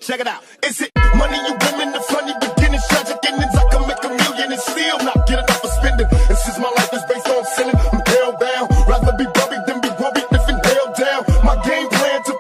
Check it out. Is it money, you women, the funny beginnings, tragic endings? I can make a million and still not get enough for spending. And since my life is based on sinning, I'm hell bound. Rather be buried than be worried, living hell down. My game plan to